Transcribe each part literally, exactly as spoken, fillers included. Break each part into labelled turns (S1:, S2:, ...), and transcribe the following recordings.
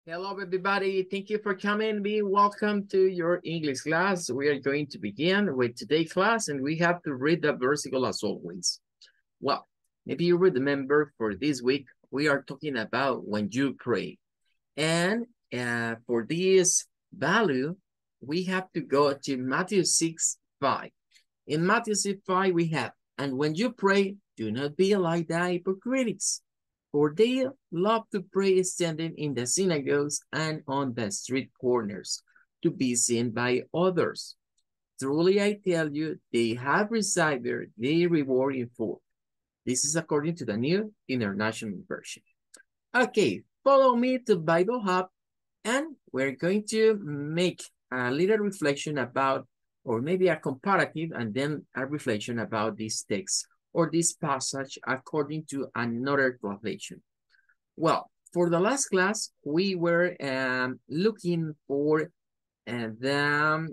S1: Hello, everybody. Thank you for coming. Be welcome to your English class. We are going to begin with today's class, and we have to read the versicle as always. Well, maybe you remember for this week, we are talking about when you pray. And uh, for this value, we have to go to Matthew six, five. In Matthew six, five, we have, and when you pray, do not be like the hypocrites, for they love to pray standing in the synagogues and on the street corners to be seen by others. Truly I tell you, they have received their reward in full. This is according to the New International Version. Okay, follow me to Bible Hub, and we're going to make a little reflection about, or maybe a comparative, and then a reflection about this text or this passage according to another translation. Well, for the last class, we were um, looking for uh, the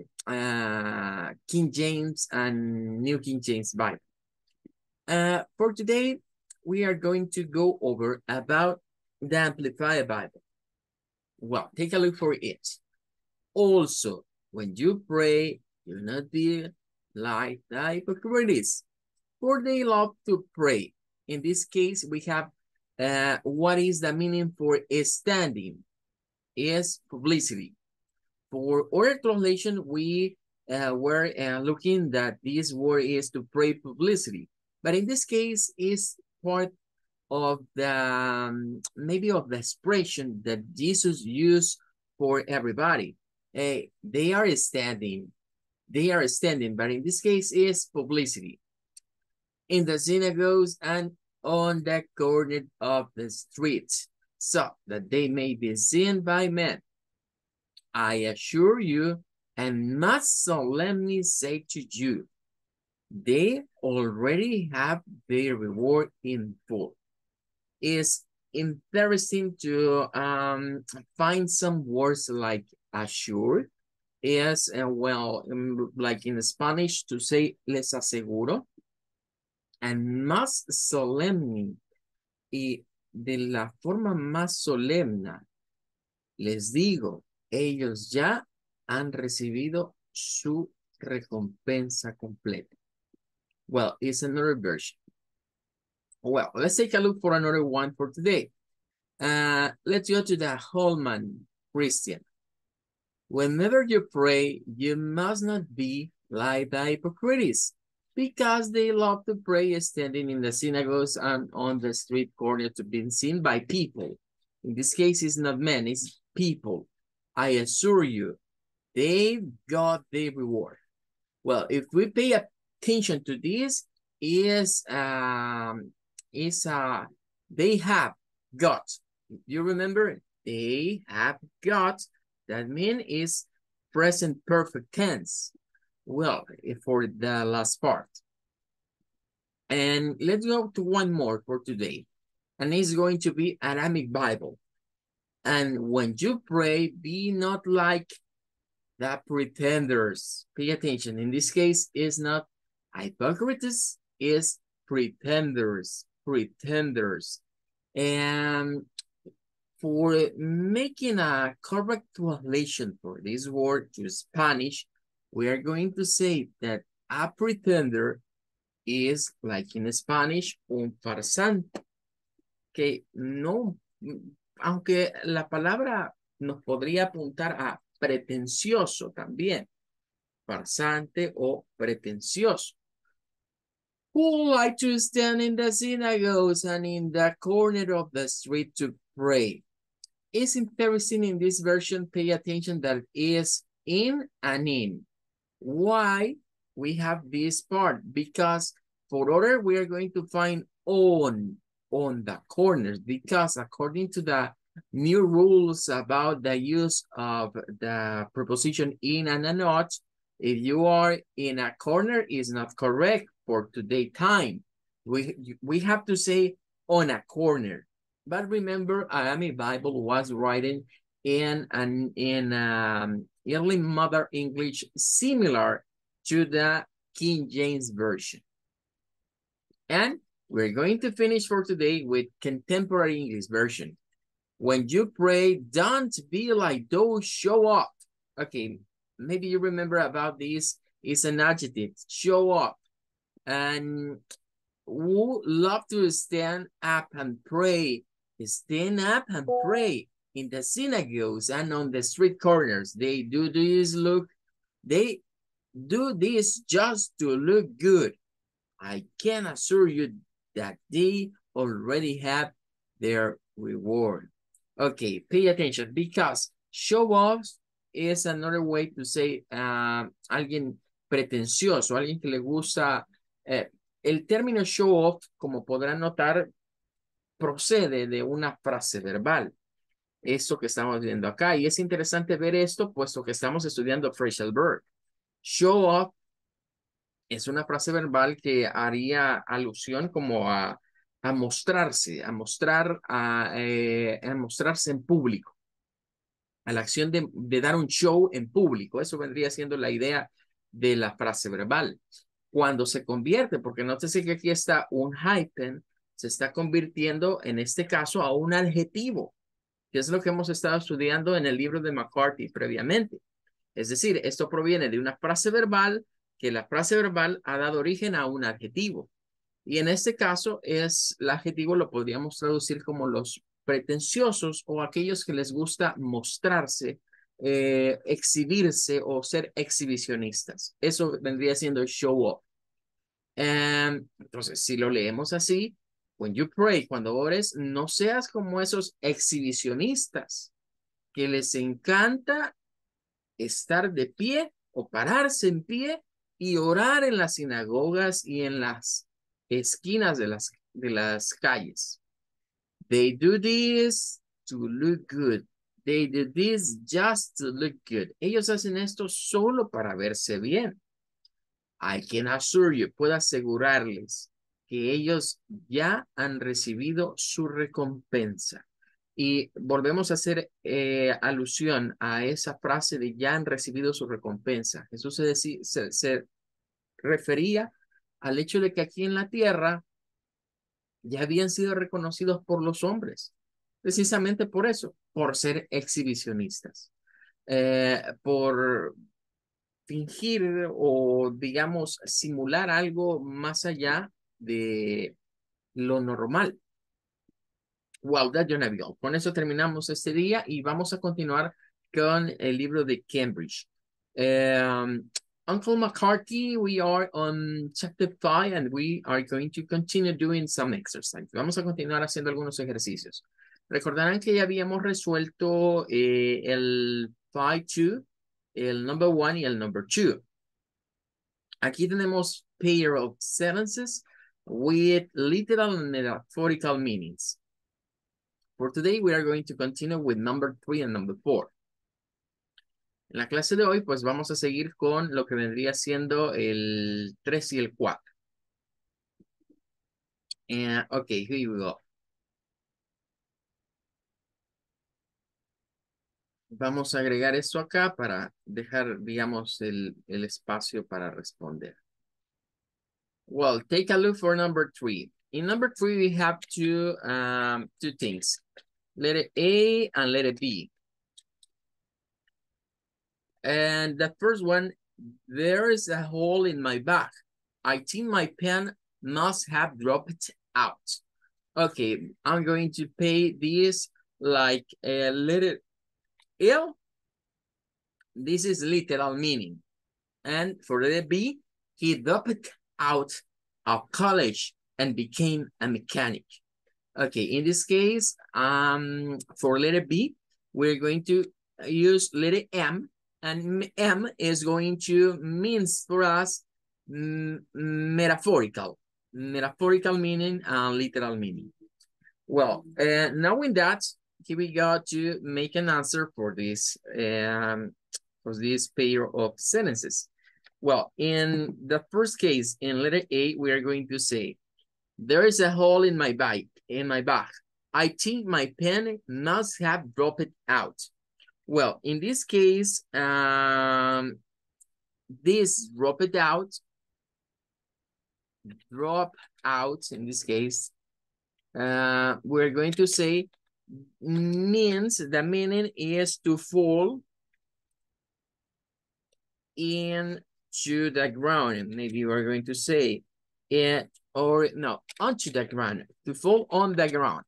S1: uh, King James and New King James Bible. Uh, for today, we are going to go over about the Amplified Bible. Well, take a look for it. Also, when you pray, do not be like the hypocrites, for they love to pray. In this case, we have uh, what is the meaning for standing? Is publicity. For oral translation, we uh, were uh, looking that this word is to pray publicity. But in this case, is part of the, um, maybe of the expression that Jesus used for everybody. Hey, they are standing. They are standing, but in this case is publicity. In the synagogues and on the corner of the streets, so that they may be seen by men. I assure you, and must solemnly say to you, they already have their reward in full. It's interesting to um, find some words like assure. Is, uh, well, um, like in Spanish, to say les aseguro. And más solemne, y de la forma más solemne, les digo, ellos ya han recibido su recompensa completa. Well, it's another version. Well, let's take a look for another one for today. Uh, let's go to the Holman Christian. Whenever you pray, you must not be like the hypocrites, because they love to pray standing in the synagogues and on the street corner to be seen by people. In this case, it's not men, it's people. I assure you, they've got their reward. Well, if we pay attention to this, is um is uh they have got. You remember, they have got. That mean is present perfect tense. Well, for the last part. And let's go to one more for today. And it's going to be Aramaic Bible. And when you pray, be not like the pretenders. Pay attention. In this case, is not hypocrites, is pretenders. Pretenders. And for making a correct translation for this word to Spanish, we are going to say that a pretender is, like in Spanish, un farsante. Que no, aunque la palabra nos podría apuntar a pretencioso también, farsante o pretencioso. Who like to stand in the synagogues and in the corner of the street to pray? It's interesting in this version, pay attention that is in and in. Why we have this part? Because for other, we are going to find on, on the corners, because according to the new rules about the use of the preposition in and a not, if you are in a corner, is not correct for today time. We, we have to say on a corner. But remember, Aramaic Bible was written in an in um, early Modern English similar to the King James Version. And we're going to finish for today with Contemporary English Version. When you pray, don't be like those show up. Okay, maybe you remember about this. It's an adjective, show up. And who love to stand up and pray. Stand up and pray in the synagogues and on the street corners. They do this look, they do this just to look good. I can assure you that they already have their reward. Okay, pay attention because show off is another way to say uh, alguien pretencioso, alguien que le gusta. Eh, el término show off, como podrán notar, procede de una frase verbal. Eso que estamos viendo acá. Y es interesante ver esto, puesto que estamos estudiando phrasal verb. Show off es una frase verbal que haría alusión como a, a mostrarse, a mostrar, a, eh, a mostrarse en público. A la acción de, de dar un show en público. Eso vendría siendo la idea de la frase verbal. Cuando se convierte, porque nótese que aquí está un hyphen, se está convirtiendo en este caso a un adjetivo, que es lo que hemos estado estudiando en el libro de McCarthy previamente. Es decir, esto proviene de una frase verbal, que la frase verbal ha dado origen a un adjetivo. Y en este caso, es el adjetivo lo podríamos traducir como los pretenciosos o aquellos que les gusta mostrarse, eh, exhibirse o ser exhibicionistas. Eso vendría siendo show off. Um, entonces, si lo leemos así, when you pray, cuando ores, no seas como esos exhibicionistas que les encanta estar de pie o pararse en pie y orar en las sinagogas y en las esquinas de las, de las calles. They do this to look good. They do this just to look good. Ellos hacen esto solo para verse bien. I can assure you, puedo asegurarles que ellos ya han recibido su recompensa. Y volvemos a hacer eh, alusión a esa frase de ya han recibido su recompensa. Jesús se, decía, se, se refería al hecho de que aquí en la tierra ya habían sido reconocidos por los hombres. Precisamente por eso, por ser exhibicionistas, eh, por fingir o, digamos, simular algo más allá de lo normal. Well, that John Abigail. Con eso terminamos este día y vamos a continuar con el libro de Cambridge. Um, Uncle McCarthy, we are on chapter five and we are going to continue doing some exercise. Vamos a continuar haciendo algunos ejercicios. Recordarán que ya habíamos resuelto eh, el five two, el number one y el number two. Aquí tenemos pair of sentences with literal and metaphorical meanings. For today, we are going to continue with number three and number four. En la clase de hoy, pues vamos a seguir con lo que vendría siendo el tres y el cuatro. And, okay, here we go. Vamos a agregar esto acá para dejar, digamos, el, el espacio para responder. Well, take a look for number three. In number three, we have two, um, two things. Letter A and letter B. And the first one, there is a hole in my bag. I think my pen must have dropped out. Okay, I'm going to pay this like a letter L. This is literal meaning. And for letter B, he dropped out of college and became a mechanic. Okay, in this case, um, for letter B, we're going to use letter M, and M is going to mean for us mm, metaphorical, metaphorical meaning and literal meaning. Well, uh, knowing that, here we got to make an answer for this, um, for this pair of sentences. Well, in the first case, in letter A, we are going to say, there is a hole in my bag, in my bag. I think my pen must have dropped out. Well, in this case, um, this dropped out, drop out, in this case, uh, we're going to say means the meaning is to fall into the ground. Maybe you are going to say it, or no, onto the ground, to fall on the ground.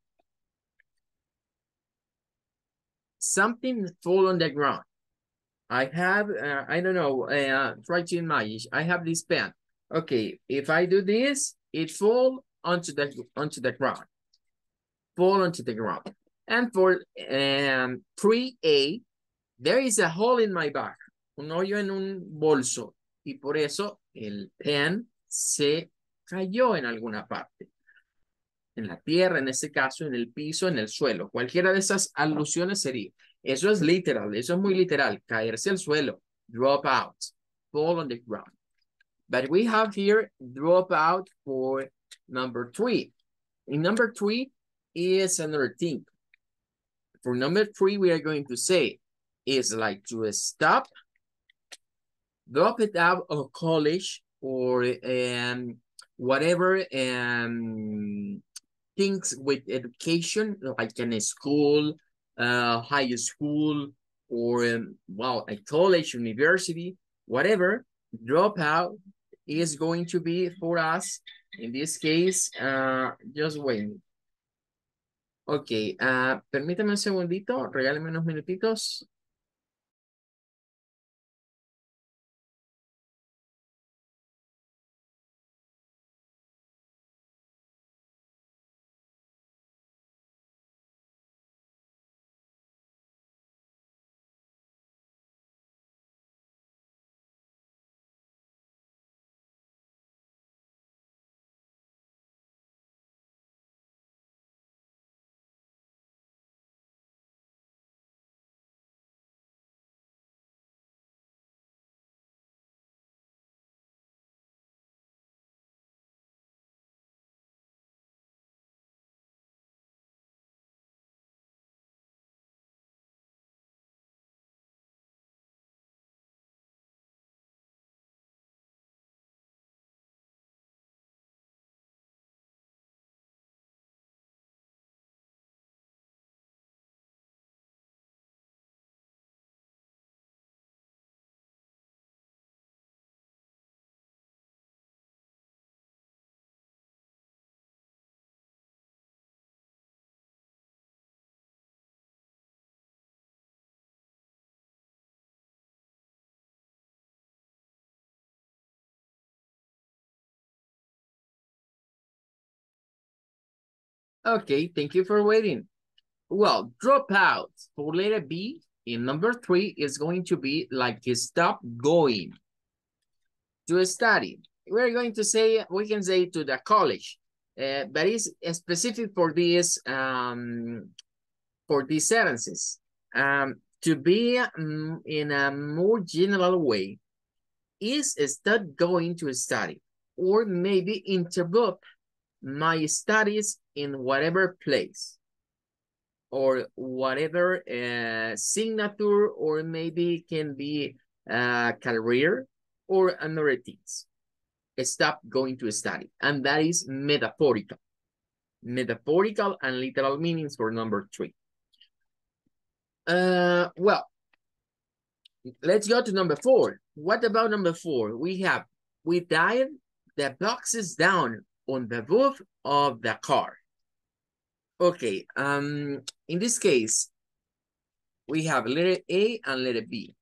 S1: Something fall on the ground. I have, uh, I don't know, uh, try to imagine. I have this pen. Okay, if I do this, it fall onto the onto the ground. Fall onto the ground. And for um, three A, there is a hole in my bag. Un hoyo en un bolso. Y por eso el pen se cayó en alguna parte. En la tierra, en este caso, en el piso, en el suelo. Cualquiera de esas alusiones sería. Eso es literal, eso es muy literal. Caerse al suelo, drop out, fall on the ground. But we have here drop out for number three. In number three is another thing. For number three, we are going to say is like to stop, drop it out of college or um, whatever um, things with education, like in a school, uh, high school, or um, well, a college, university, whatever, drop out is going to be for us, in this case, uh, just wait. Ok, uh, permítame un segundito, regáleme unos minutitos. Okay, thank you for waiting. Well, drop out for letter B in number three is going to be like stop going to study. We're going to say, we can say to the college, uh, but it's specific for this, um, for these sentences. Um, to be um, in a more general way is stop going to study, or maybe interrupt my studies in whatever place or whatever uh, signature, or maybe can be a career or another things. Stop going to study, and that is metaphorical. Metaphorical and literal meanings for number three. Uh, well, let's go to number four. What about number four? We have, we tied the boxes down on the roof of the car. Okay, um, in this case, we have letter A and letter B.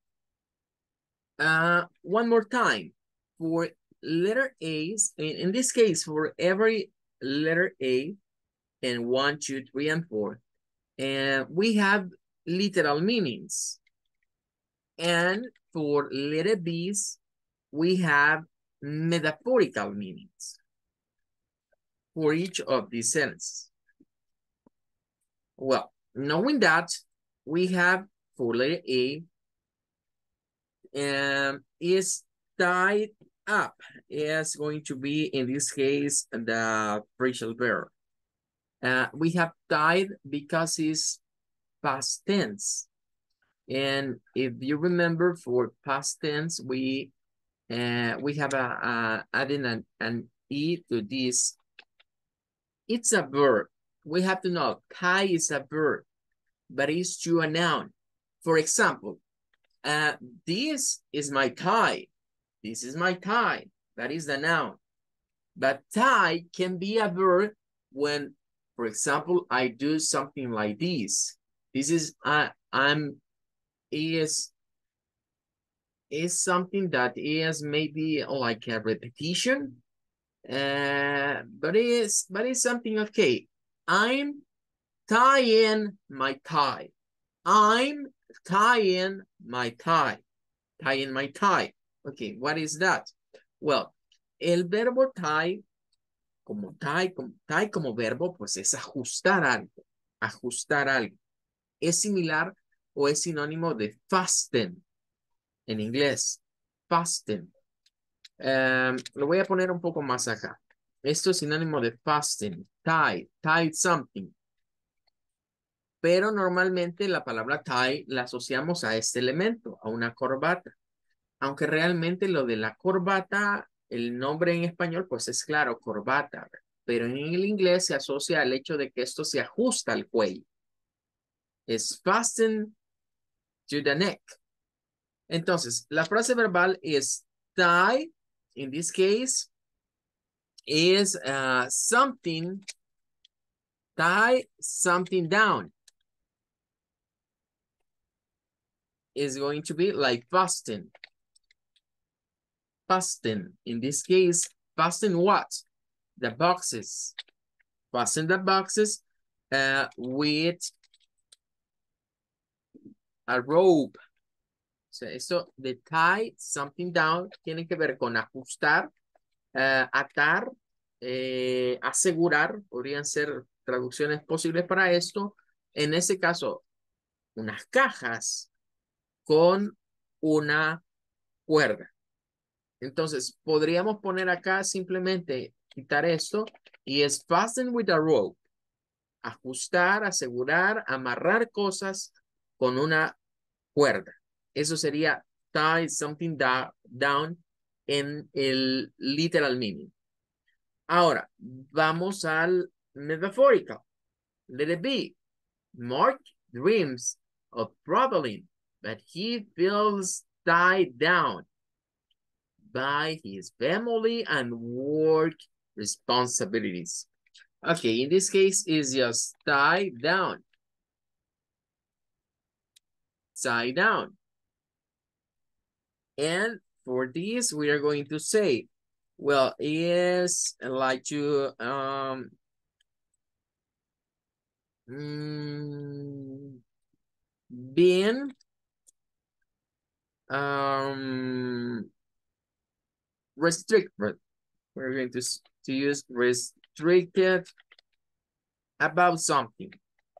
S1: Uh, one more time, for letter A's, in, in this case, for every letter A, and one, two, three, and four, and we have literal meanings. And for letter B's, we have metaphorical meanings for each of these sentences. Well, knowing that, we have for letter A, um, is tied up, is going to be, in this case, the phrasal verb. Uh, we have tied because it's past tense. And if you remember, for past tense, we uh, we have a, a adding an, an E to this. It's a verb we have to know tie is a verb, but it's to a noun. For example, uh, this is my tie. This is my tie. That is the noun. But tie can be a verb when, for example, I do something like this. This is, uh, I'm, is, is something that is maybe like a repetition. Uh, but it is, but it's something okay. I'm tying my tie. I'm tying my tie. Tying my tie. Okay, what is that? Well, el verbo tie, como tie, como, tie como verbo, pues es ajustar algo. Ajustar algo. Es similar o es sinónimo de fasten en inglés. Fasten. Um, lo voy a poner un poco más acá. Esto es sinónimo de fasten, tie, tie something. Pero normalmente la palabra tie la asociamos a este elemento, a una corbata. Aunque realmente lo de la corbata, el nombre en español, pues es claro, corbata. Pero en el inglés se asocia al hecho de que esto se ajusta al cuello. Es fasten to the neck. Entonces, la frase verbal es tie, in this case, is uh, something, tie something down. Is going to be like fasten. Fasten. In this case, fasten what? The boxes. Fasten the boxes uh, with a rope. O sea, esto de tie something down tiene que ver con ajustar, uh, atar, eh, asegurar, podrían ser traducciones posibles para esto. En ese caso, unas cajas con una cuerda. Entonces, podríamos poner acá simplemente quitar esto y es fasten with a rope. Ajustar, asegurar, amarrar cosas con una cuerda. Eso sería tie something da down en el literal meaning. Ahora, vamos al metaphorical. Let it be. Mark dreams of traveling, but he feels tied down by his family and work responsibilities. Okay, in this case, is just tie down. Tie down. And for this, we are going to say, well, is like to um mm, being um restricted. We're going to, to use restricted about something.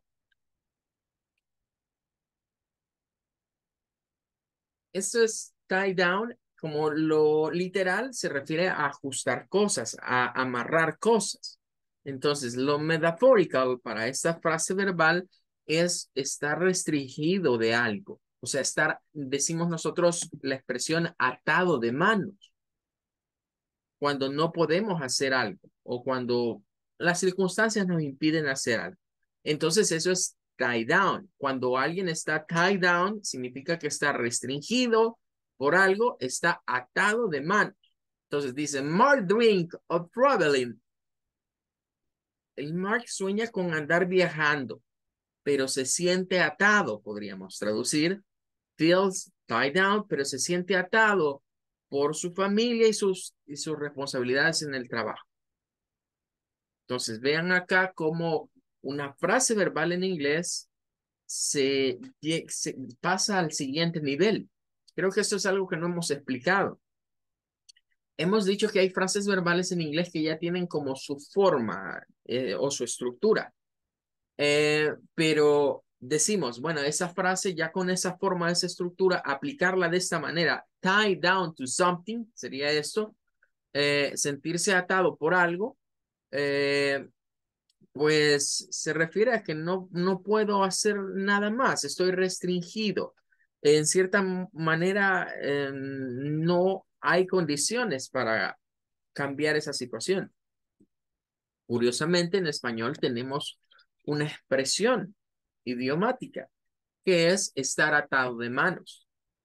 S1: Esto es tie down, como lo literal se refiere a ajustar cosas, a amarrar cosas. Entonces, lo metaphorical para esta frase verbal es estar restringido de algo. O sea, estar, decimos nosotros la expresión atado de manos. Cuando no podemos hacer algo o cuando las circunstancias nos impiden hacer algo. Entonces, eso es tie down. Cuando alguien está tie down, significa que está restringido por algo, está atado de manos. Entonces dice, Mark drink of traveling. El Mark sueña con andar viajando, pero se siente atado, podríamos traducir. Feels tied down, pero se siente atado por su familia y sus, y sus responsabilidades en el trabajo. Entonces, vean acá cómo una frase verbal en inglés se, se pasa al siguiente nivel. Creo que esto es algo que no hemos explicado. Hemos dicho que hay frases verbales en inglés que ya tienen como su forma eh, o su estructura. Eh, pero decimos, bueno, esa frase ya con esa forma, esa estructura, aplicarla de esta manera, tie down to something, sería esto, eh, sentirse atado por algo, eh, pues se refiere a que no, no puedo hacer nada más, estoy restringido. En cierta manera, eh, no hay condiciones para cambiar esa situación. Curiosamente, en español tenemos una expresión idiomática, que es estar atado de manos.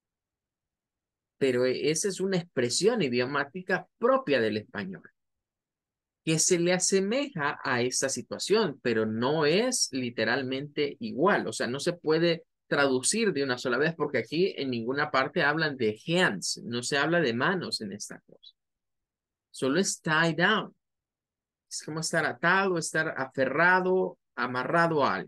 S1: Pero esa es una expresión idiomática propia del español, que se le asemeja a esta situación, pero no es literalmente igual. O sea, no se puede traducir de una sola vez porque aquí en ninguna parte hablan de hands, no se habla de manos en esta cosa. Solo es tie down. Es como estar atado, estar aferrado, amarrado a algo.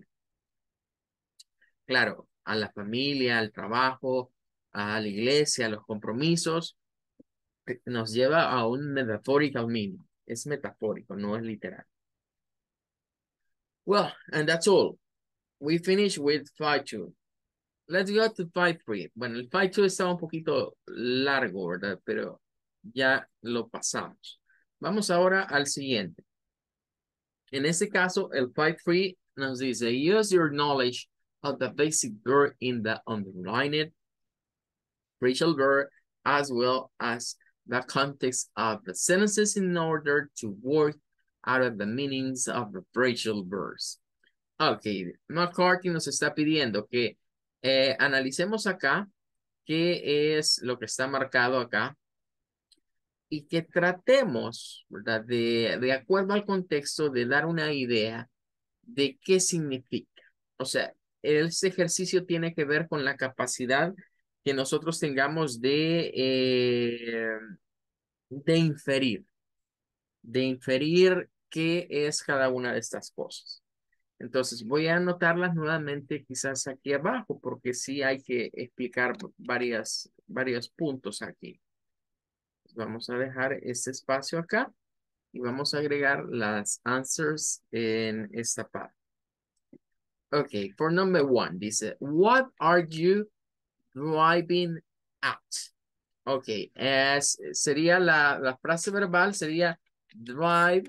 S1: Claro, a la familia, al trabajo, a la iglesia, a los compromisos, eh, nos lleva a un metaphorical meaning. Es metafórico, no es literal. Well, and that's all. We finish with five two. Let's go to five three. Bueno, el five two estaba un poquito largo, ¿verdad? Pero ya lo pasamos. Vamos ahora al siguiente. En este caso, el five three nos dice, use your knowledge of the basic verb in the underlined phrasal verb as well as the context of the sentences in order to work out of the meanings of the phrasal verbs. Ok, McCarthy nos está pidiendo que eh, analicemos acá qué es lo que está marcado acá y que tratemos, ¿verdad? De, de acuerdo al contexto, de dar una idea de qué significa. O sea, este ejercicio tiene que ver con la capacidad que nosotros tengamos de, eh, de inferir, de inferir qué es cada una de estas cosas. Entonces voy a anotarlas nuevamente quizás aquí abajo porque sí hay que explicar varias, varios puntos aquí. Vamos a dejar este espacio acá y vamos a agregar las answers en esta parte. Okay, for number one, dice, what are you driving at? Ok, es, sería la, la frase verbal, sería drive,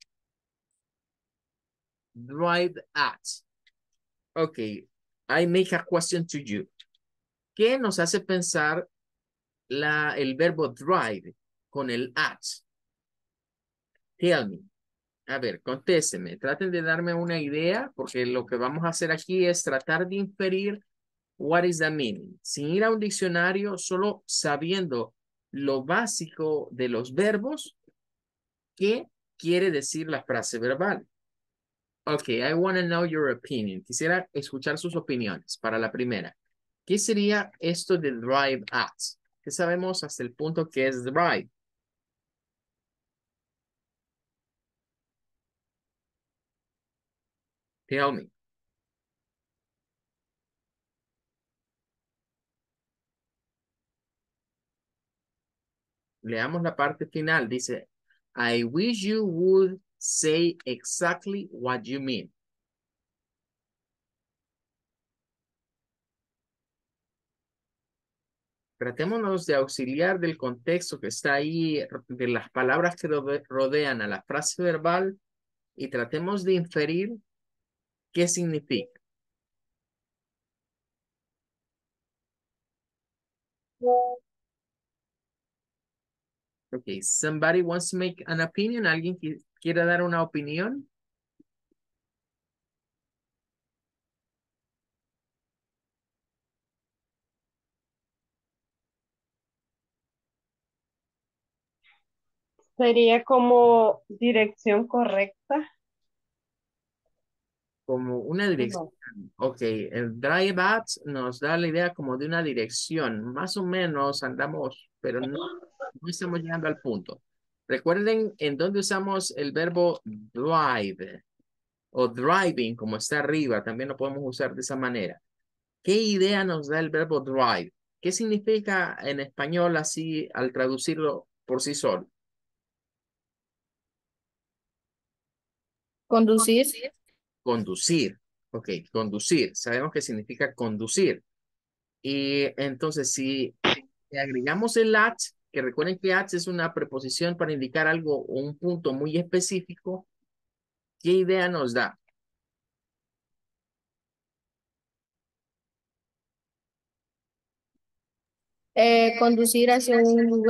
S1: drive at. Ok, I make a question to you. ¿Qué nos hace pensar la, el verbo drive con el at? Tell me. A ver, contésteme. Traten de darme una idea, porque lo que vamos a hacer aquí es tratar de inferir what is the meaning. Sin ir a un diccionario, solo sabiendo lo básico de los verbos, ¿qué quiere decir la frase verbal? Ok, I want to know your opinion. Quisiera escuchar sus opiniones para la primera. ¿Qué sería esto de drive at? ¿Qué sabemos hasta el punto que es drive? Tell me. Leamos la parte final. Dice, I wish you would say exactly what you mean. Tratémonos de auxiliar del contexto que está ahí, de las palabras que rodean a la frase verbal y tratemos de inferir qué significa. Okay, somebody wants to make an opinion? ¿Alguien que quiera dar una opinión?
S2: Sería como dirección correcta.
S1: Como una dirección.
S2: No.
S1: Ok, el drive at nos da la idea como de una dirección. Más o menos andamos, pero no, no estamos llegando al punto. Recuerden en dónde usamos el verbo drive o driving, como está arriba, también lo podemos usar de esa manera. ¿Qué idea nos da el verbo drive? ¿Qué significa en español así al traducirlo por sí solo?
S3: Conducir.
S1: Conducir. Ok, conducir. Sabemos que significa conducir. Y entonces si agregamos el at, que recuerden que at es una preposición para indicar algo o un punto muy específico, ¿qué idea nos da?
S3: Eh, conducir hacia un lugar.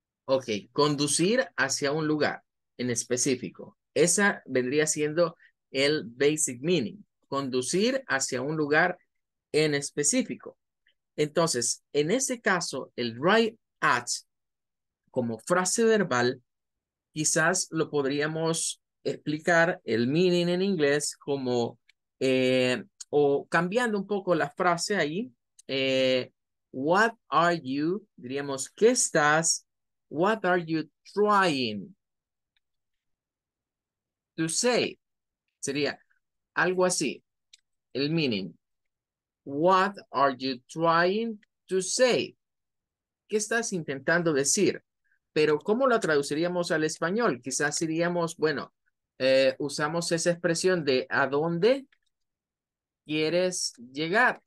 S1: Ok, conducir hacia un lugar en específico. Esa vendría siendo el basic meaning. Conducir hacia un lugar en específico. Entonces, en este caso, el drive at como frase verbal, quizás lo podríamos explicar el meaning en inglés como, eh, o cambiando un poco la frase ahí, eh, what are you, diríamos, ¿qué estás? What are you trying to say? Sería algo así, el meaning. What are you trying to say? ¿Qué estás intentando decir? Pero ¿cómo lo traduciríamos al español? Quizás diríamos, bueno, eh, usamos esa expresión de ¿a dónde quieres llegar?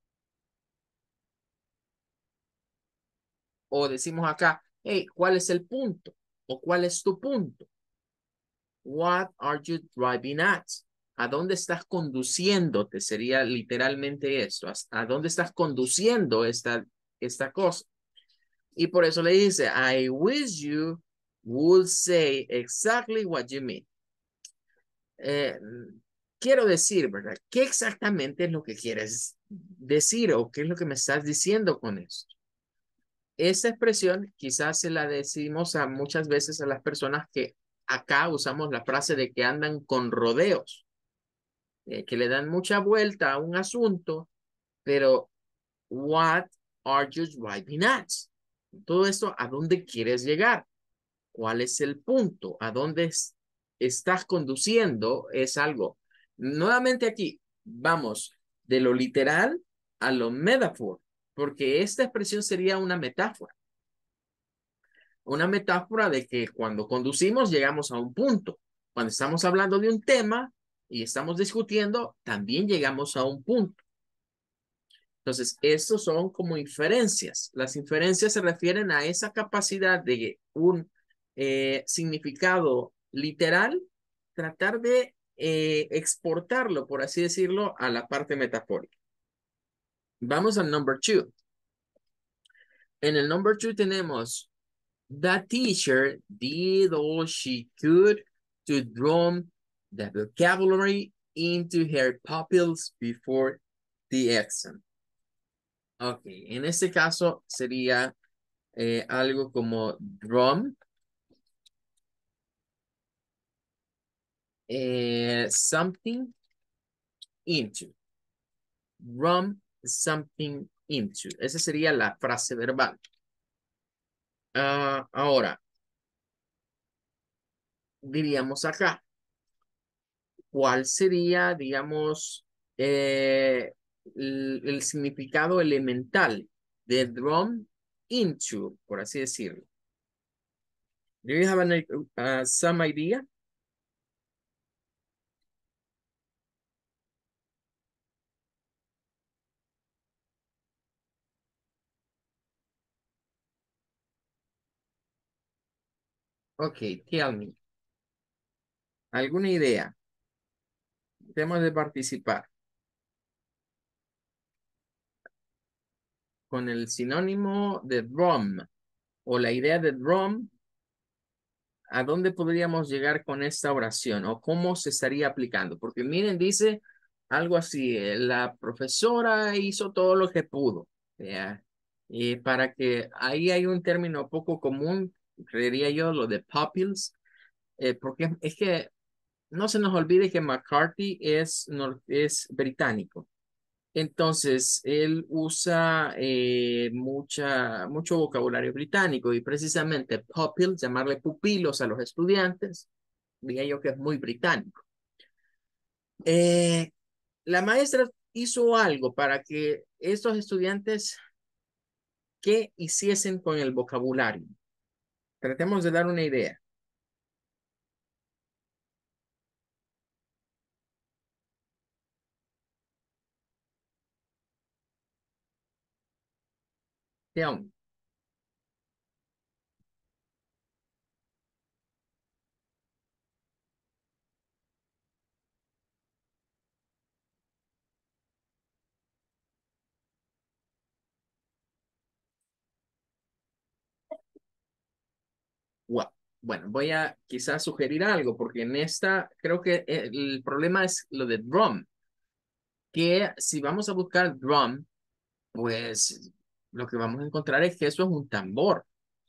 S1: O decimos acá, hey, ¿cuál es el punto? ¿O cuál es tu punto? What are you driving at? ¿A dónde estás conduciéndote? Sería literalmente esto. ¿A dónde estás conduciendo esta, esta cosa? Y por eso le dice, I wish you would say exactly what you mean. Eh, quiero decir, ¿verdad? ¿Qué exactamente es lo que quieres decir o qué es lo que me estás diciendo con esto? Esta expresión quizás se la decimos a muchas veces a las personas que acá usamos la frase de que andan con rodeos, eh, que le dan mucha vuelta a un asunto, pero what are you driving at? Todo esto, ¿a dónde quieres llegar? ¿Cuál es el punto? ¿A dónde es- estás conduciendo? Es algo. Nuevamente aquí, vamos de lo literal a lo metaphor, porque esta expresión sería una metáfora. Una metáfora de que cuando conducimos llegamos a un punto. Cuando estamos hablando de un tema y estamos discutiendo, también llegamos a un punto. Entonces, estos son como inferencias. Las inferencias se refieren a esa capacidad de un eh, significado literal, tratar de eh, exportarlo, por así decirlo, a la parte metafórica. Vamos al number two. En el number two tenemos, the teacher did all she could to drum the vocabulary into her pupils before the exam. Ok, en este caso sería eh, algo como drum, eh, something into, drum something into. Esa sería la frase verbal. Ah, ahora, diríamos acá, ¿cuál sería, digamos, eh, el, el significado elemental de drum into, por así decirlo? Do you have an, uh, some idea? Ok, tell me. ¿Alguna idea? Tenemos de participar con el sinónimo de drum o la idea de drum. ¿A dónde podríamos llegar con esta oración o cómo se estaría aplicando? Porque miren, dice algo así, eh, la profesora hizo todo lo que pudo. ¿Ya? Y para que ahí hay un término poco común, creería yo, lo de pupils, eh, porque es que no se nos olvide que McCarthy es, nor- es británico. Entonces, él usa eh, mucha, mucho vocabulario británico y precisamente pupil, llamarle pupilos a los estudiantes, diría yo que es muy británico. Eh, la maestra hizo algo para que estos estudiantes que hiciesen con el vocabulario. Tratemos de dar una idea. Tell me. What? bueno, voy a quizás sugerir algo, porque en esta creo que el problema es lo de drum, que si vamos a buscar drum, pues lo que vamos a encontrar es que eso es un tambor.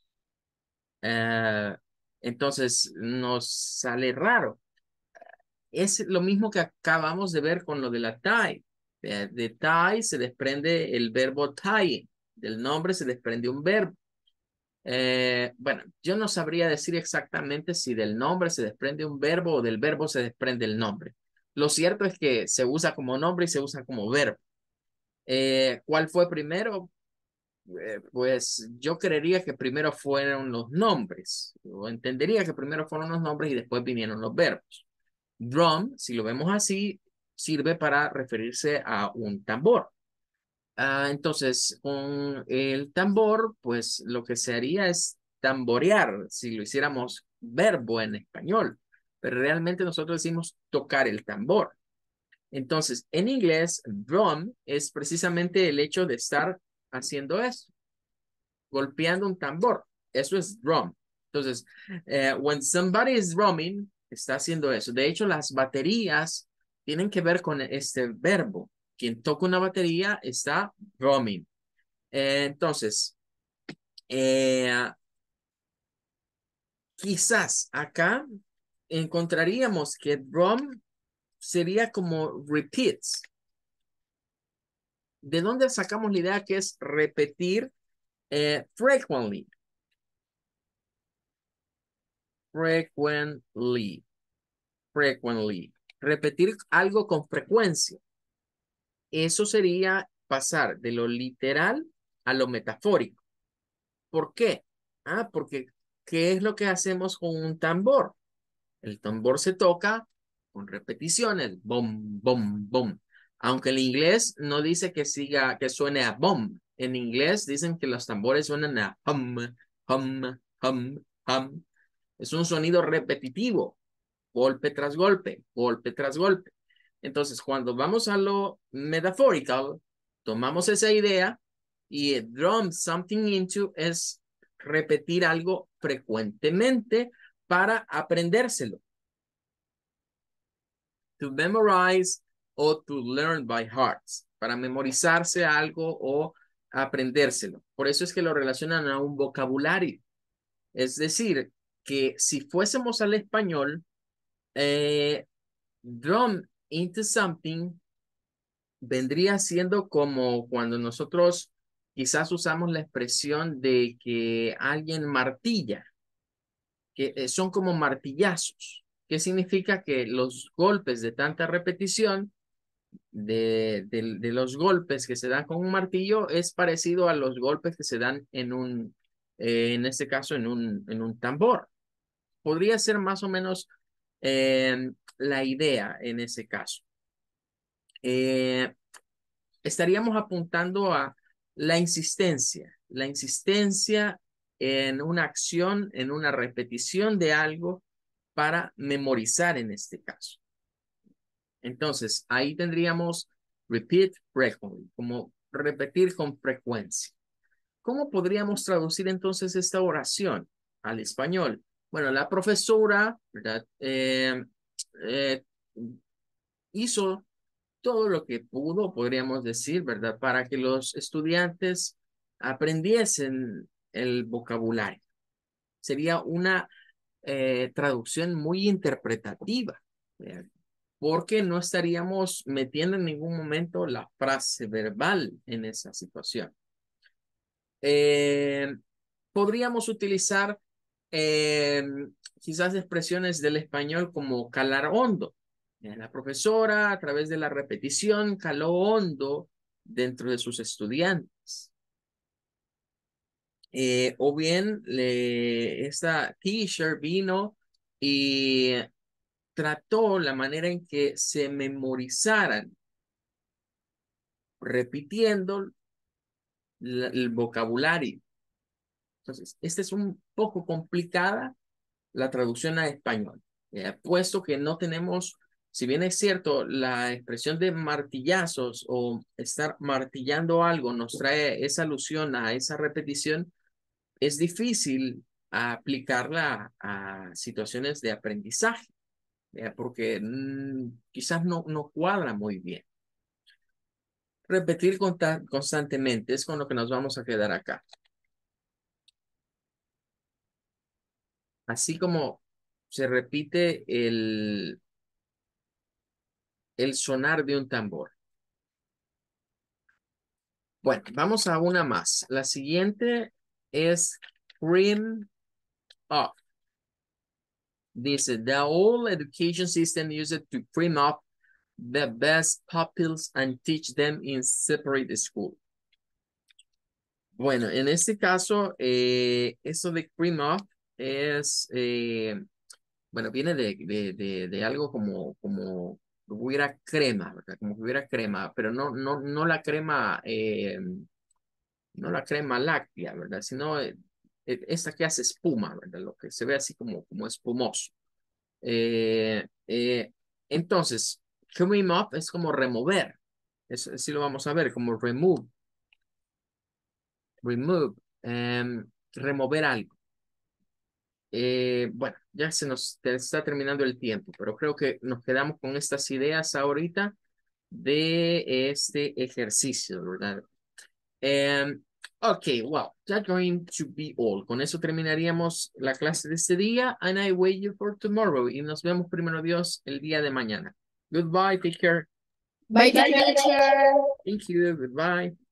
S1: Eh, entonces nos sale raro. Es lo mismo que acabamos de ver con lo de la tie. De, de tie se desprende el verbo tie. Del nombre se desprende un verbo. Eh, bueno, yo no sabría decir exactamente si del nombre se desprende un verbo o del verbo se desprende el nombre. Lo cierto es que se usa como nombre y se usa como verbo. Eh, ¿cuál fue primero? Eh, pues yo creería que primero fueron los nombres. O entendería que primero fueron los nombres y después vinieron los verbos. Drum, si lo vemos así, sirve para referirse a un tambor. Ah, entonces, con el tambor, pues lo que se haría es tamborear, si lo hiciéramos verbo en español, pero realmente nosotros decimos tocar el tambor. Entonces, en inglés, drum es precisamente el hecho de estar haciendo eso, golpeando un tambor. Eso es drum. Entonces, eh, when somebody is drumming, está haciendo eso. De hecho, las baterías tienen que ver con este verbo. Quien toca una batería está drumming. Eh, entonces, eh, quizás acá encontraríamos que drum sería como repeats. ¿De dónde sacamos la idea que es repetir eh, frequently? Frequently. Frequently. Repetir algo con frecuencia. Eso sería pasar de lo literal a lo metafórico. ¿Por qué? Ah, porque ¿qué es lo que hacemos con un tambor? El tambor se toca con repeticiones, bom, bom, bom. Aunque el inglés no dice que siga, que suene a bom. En inglés dicen que los tambores suenan a hum, hum, hum, hum. Es un sonido repetitivo, golpe tras golpe, golpe tras golpe. Entonces, cuando vamos a lo metaphorical, tomamos esa idea y drum something into es repetir algo frecuentemente para aprendérselo. To memorize o to learn by heart, para memorizarse algo o aprendérselo. Por eso es que lo relacionan a un vocabulario. Es decir, que si fuésemos al español, eh, drum into something vendría siendo como cuando nosotros quizás usamos la expresión de que alguien martilla, que eh, son como martillazos. ¿Qué significa? Que los golpes de tanta repetición de, de, de los golpes que se dan con un martillo es parecido a los golpes que se dan en un, eh, en este caso, en un, en un tambor. Podría ser más o menos eh, la idea en ese caso. Eh, estaríamos apuntando a la insistencia, la insistencia en una acción, en una repetición de algo para memorizar en este caso. Entonces, ahí tendríamos repeat frequently, como repetir con frecuencia. ¿Cómo podríamos traducir entonces esta oración al español? Bueno, la profesora, ¿verdad? Eh, eh, hizo todo lo que pudo, podríamos decir, ¿verdad? Para que los estudiantes aprendiesen el vocabulario. Sería una eh, traducción muy interpretativa, ¿verdad? Porque no estaríamos metiendo en ningún momento la frase verbal en esa situación. Eh, podríamos utilizar eh, quizás expresiones del español como calar hondo. La profesora, a través de la repetición, caló hondo dentro de sus estudiantes. Eh, o bien, le, esta teacher vino y trató la manera en que se memorizaran, repitiendo la, el vocabulario. Entonces, esta es un poco complicada la traducción a español, eh, puesto que no tenemos, si bien es cierto, la expresión de martillazos o estar martillando algo nos trae esa alusión a esa repetición, es difícil a aplicarla a, a situaciones de aprendizaje, ¿ya? Porque mm, quizás no, no cuadra muy bien. Repetir conta- constantemente es con lo que nos vamos a quedar acá. Así como se repite el, el sonar de un tambor. Bueno, vamos a una más. La siguiente es cream up. Dice, the old education system used to cream up the best pupils and teach them in separate school. Bueno, en este caso, eh, eso de cream up es, eh, bueno, viene de, de, de, de algo como, como hubiera crema, ¿verdad? Como que hubiera crema, pero no, no, no la crema, eh, no la crema láctea, ¿verdad? Sino eh, eh, esta que hace espuma, ¿verdad? Lo que se ve así como, como espumoso. Eh, eh, entonces, cream up es como remover. Eso sí lo vamos a ver, como remove. Remove. em, remover algo. Eh, bueno, ya se nos te- está terminando el tiempo, pero creo que nos quedamos con estas ideas ahorita de este ejercicio, ¿verdad? Em, ok, well, that's going to be all. Con eso terminaríamos la clase de este día. And I wait you for tomorrow. Y nos vemos primero Dios el día de mañana. Goodbye, take care.
S3: Bye, teacher.
S1: Thank you, goodbye.